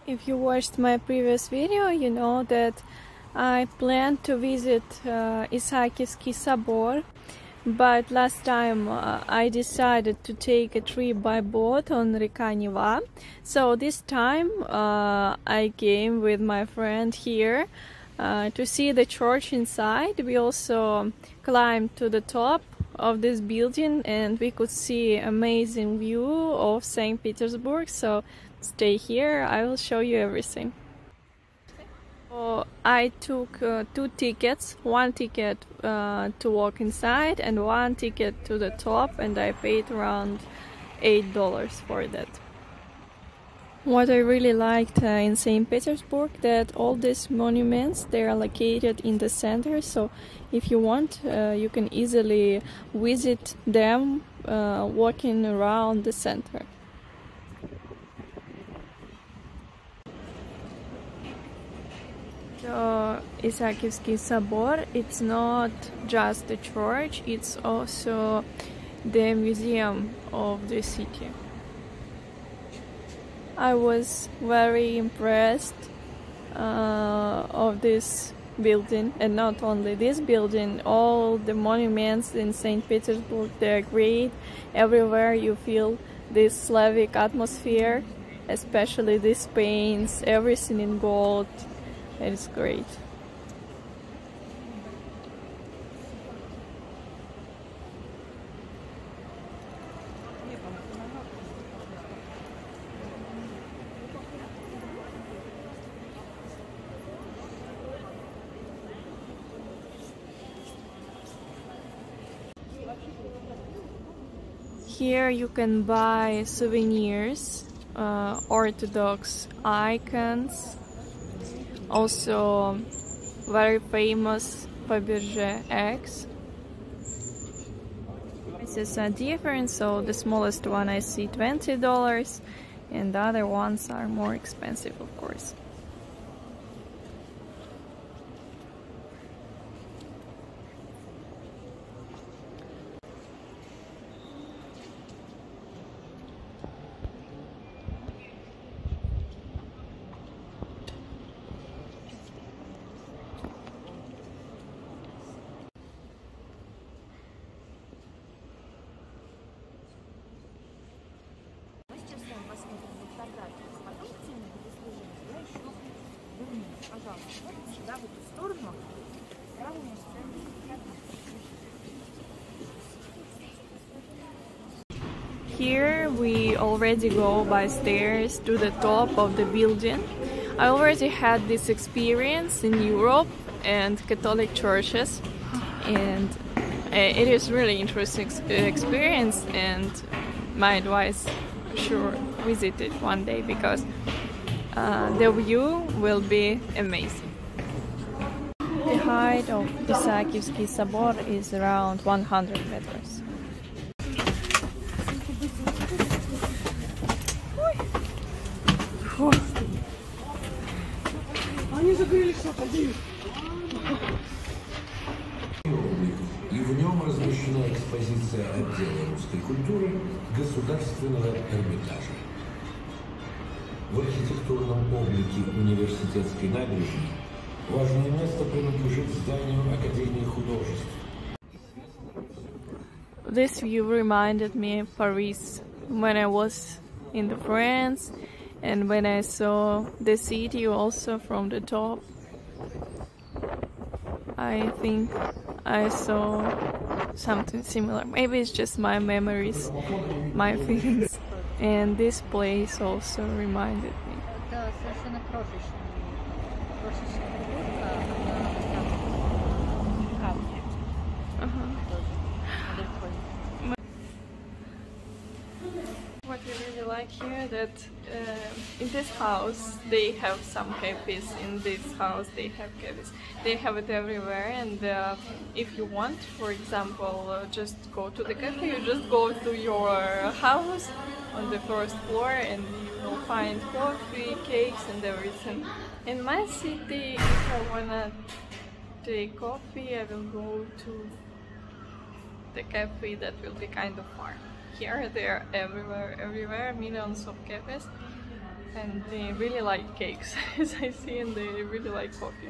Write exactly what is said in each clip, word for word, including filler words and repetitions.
If you watched my previous video, you know that I planned to visit uh, Исаакиевский Собor, but last time uh, I decided to take a trip by boat on Reka Neva. So this time uh, I came with my friend here uh, to see the church inside. We also climbed to the top of this building and we could see amazing view of Saint Petersburg. So stay here, I will show you everything. So I took uh, two tickets, one ticket uh, to walk inside and one ticket to the top, and I paid around eight dollars for that. What I really liked uh, in Saint Petersburg, that all these monuments, they are located in the center, so if you want uh, you can easily visit them uh, walking around the center. So Исаакиевский Собor, it's not just the church, it's also the museum of the city. I was very impressed uh, of this building, and not only this building, all the monuments in Saint Petersburg, they're great. Everywhere you feel this Slavic atmosphere, especially these paints, everything in gold. It's great. Here you can buy souvenirs, uh, Orthodox icons, also very famous Fabergé eggs. Prices are different, so the smallest one I see twenty dollars and the other ones are more expensive, of course. Here we already go by stairs to the top of the building. I already had this experience in Europe and Catholic churches, and it is really interesting experience, and my advice, sure, visit it one day because uh, the view will be amazing. The height of Исаакиевский Собор is around one hundred meters. И в нем размещена экспозиция отдела русской культуры Государственного Эрмитажа. В архитектурном облике университетской набережной важное место принадлежит зданию Академии художеств. This view reminded me of Paris when I was in the France and when I saw the city also from the top. I think I saw something similar. Maybe it's just my memories, my feelings. And this place also reminded me. Uh-huh. What we really like here, that uh, in this house they have some cafes. In this house they have cafes. They have it everywhere, and uh, if you want, for example, uh, just go to the cafe, you just go to your house on the first floor and you will find coffee, cakes and everything. In my city, if I wanna take coffee, I will go to the cafe that will be kind of far. Here they are everywhere, everywhere, millions of cafes. and they really like cakes, as I see, and they really like coffee.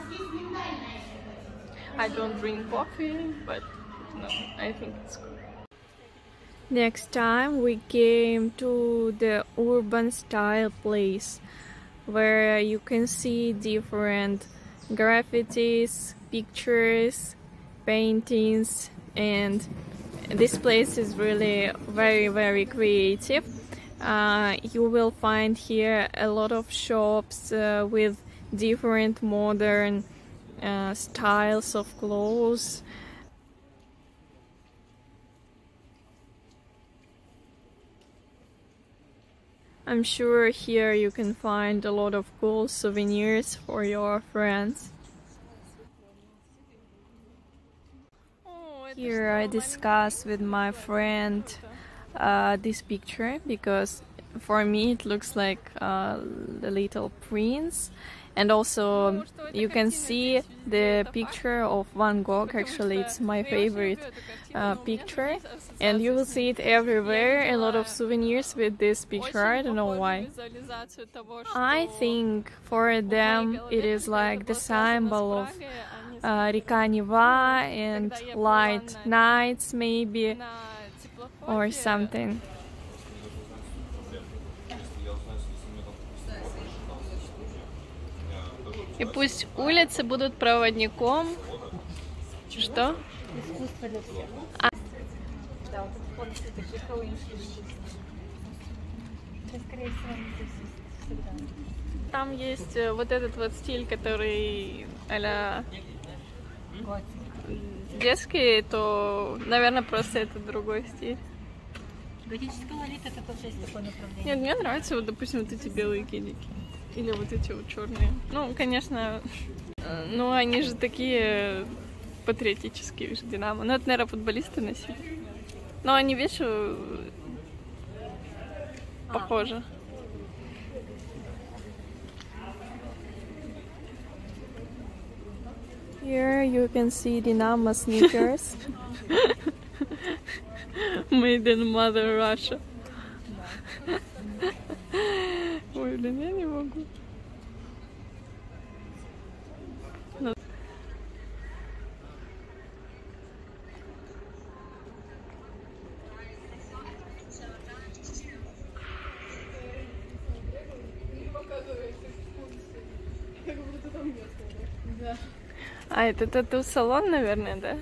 I don't drink coffee, but no, I think it's good. Next time we came to the urban style place where you can see different graffitis, pictures, paintings, and this place is really very very creative. Uh, you will find here a lot of shops uh, with different modern uh, styles of clothes. I'm sure here you can find a lot of cool souvenirs for your friends. Here I discuss with my friend uh, this picture because for me it looks like uh, the little prince, and also you can see the picture of Van Gogh. Actually, it's my favorite uh, picture, and you will see it everywhere, a lot of souvenirs with this picture. I don't know why. I think for them it is like the symbol of uh, Reka Neva and light nights maybe, or something. И пусть улицы будут проводником. Что? Искусство для всех. А. Да, вот тут полностью такие колышки. Скорее всего, они здесь всегда. Там есть вот этот вот стиль, который а-ля детский, то, наверное, просто это другой стиль. Готическая лолита — это тоже есть такое направление. Нет, мне нравятся, вот, допустим, вот эти белые кедики. Или вот эти вот черные. Ну, конечно, ну они же такие патриотические, видишь, Динамо. Ну, это, наверное, футболисты носили. Но они, видишь, похожи. Here you can see Dinamo sneakers. Made in Mother Russia. Ой, блин, я не могу. Но... А, это тату-салон, наверное, да?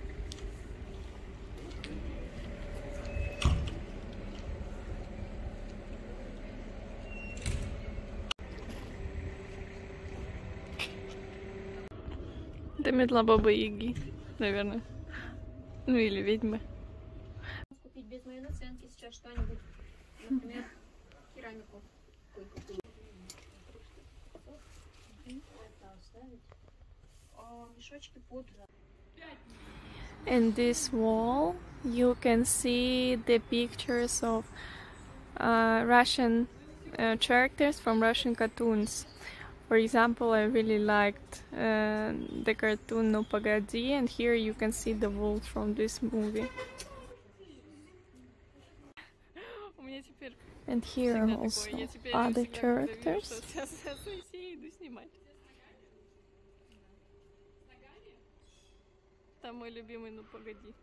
Это метла Бабы Яги, наверное. Ну или ведьмы. Купить без моей наценки сейчас что-нибудь, например, керамику. Мешочки под. In this wall, you can see the pictures of uh, Russian uh, characters from Russian cartoons. For example, I really liked uh, the cartoon No Pogodi, and here you can see the wolf from this movie. And here are also other characters. Там мой любимый Ну Погоди.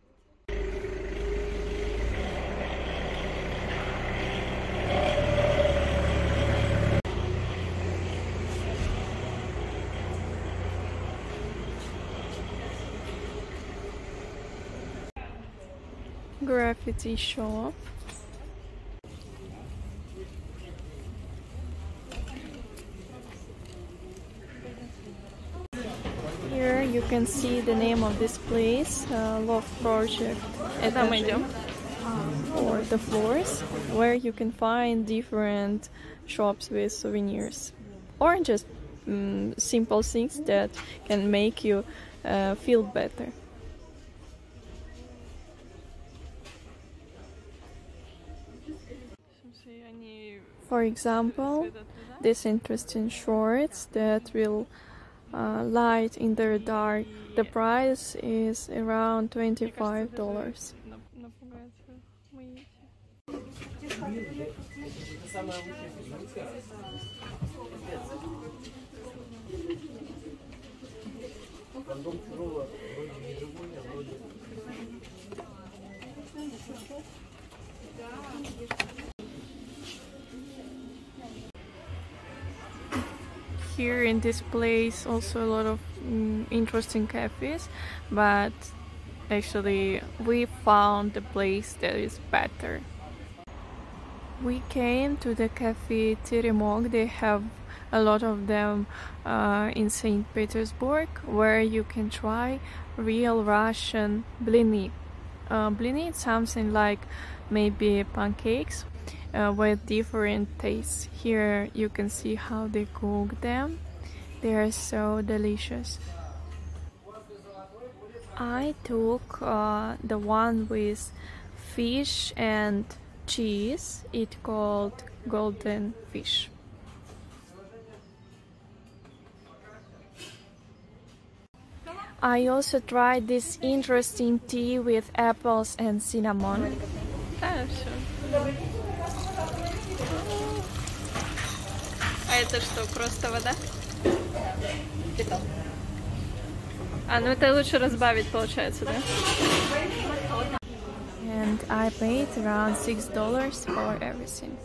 Graffiti shop. Here you can see the name of this place, uh, Loft project, or the floors, where you can find different shops with souvenirs, or just um, simple things that can make you uh, feel better. For example, these interesting shorts that will uh, light in the dark. The price is around twenty-five dollars. Here in this place also a lot of mm, interesting cafes, but actually we found the place that is better. We came to the cafe Teremok. They have a lot of them uh, in Saint Petersburg, where you can try real Russian blini. Uh, blini is something like maybe pancakes uh, with different tastes. Here you can see how they cook them. They are so delicious. I took uh, the one with fish and cheese. It's called golden fish. I also tried this interesting tea with apples and cinnamon. А это что, просто вода? А, ну это лучше разбавить, получается, да? And I paid around six dollars for everything.